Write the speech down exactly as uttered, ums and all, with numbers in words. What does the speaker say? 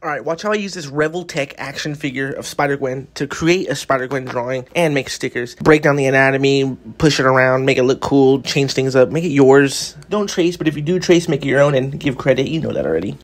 Alright, watch how I use this Revel Tech action figure of Spider-Gwen to create a Spider-Gwen drawing and make stickers. Break down the anatomy, push it around, make it look cool, change things up, make it yours. Don't trace, but if you do trace, make it your own and give credit. You know that already.